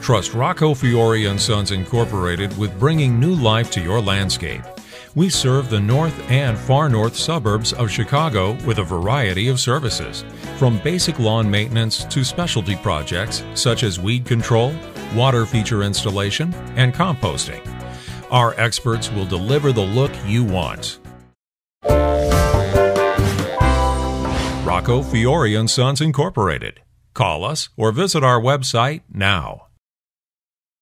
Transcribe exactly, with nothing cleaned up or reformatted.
Trust Rocco, Fiore and Sons Incorporated with bringing new life to your landscape. We serve the north and far north suburbs of Chicago with a variety of services, from basic lawn maintenance to specialty projects such as weed control, water feature installation, and composting. Our experts will deliver the look you want. Rocco, Fiore and Sons Incorporated. Call us or visit our website now.